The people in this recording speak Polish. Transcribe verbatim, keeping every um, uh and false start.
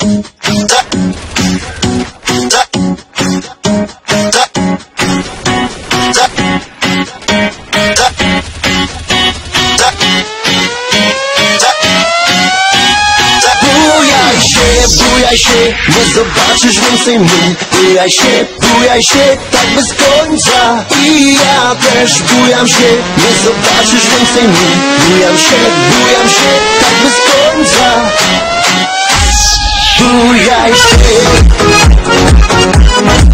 Bujaj się, nie zobaczysz więcej mnie. Bujaj się, bujaj się, tak bez końca. I ja też bujam się, nie zobaczysz więcej mnie. Bujam się, bujam się, tak bez końca. Bujaj się.